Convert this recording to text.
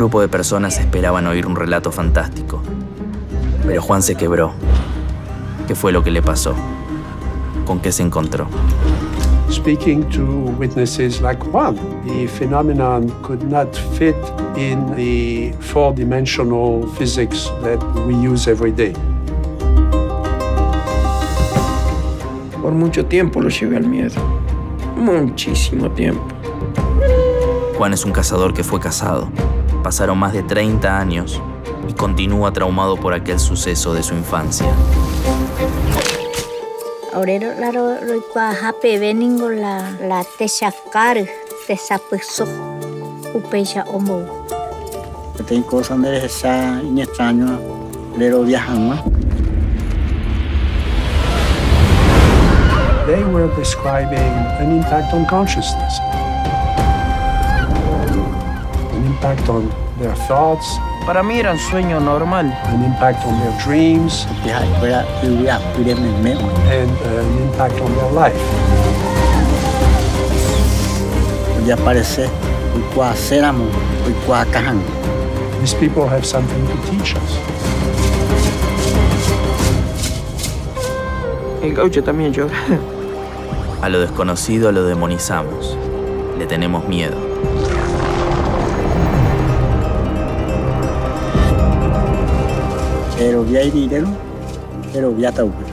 grupo de personas esperaban oír un relato fantástico. Pero Juan se quebró. ¿Qué fue lo que le pasó? ¿Con qué se encontró? Speaking to witnesses like Juan, the phenomenon could not fit in the four-dimensional physics that we use every day. Por mucho tiempo lo llevé al miedo. Muchísimo tiempo. Juan es un cazador que fue cazado. Pasaron más de 30 años y continúa traumado por aquel suceso de su infancia. Aurero laro roikua hape veningo la tesakar tesapuso upecha omo. Tem cosas de esa extraño lero viajando. They were describing an impact on consciousness, an impact on their thoughts, Para mí era un sueño normal. an impact on their dreams, and an impact on their life. Podia aparecer o qua seramo, o qua cajan. These people have something to teach us. El gaucho también llora. A lo desconocido lo demonizamos. Le tenemos miedo. Pero vi ahí dinero, pero vi a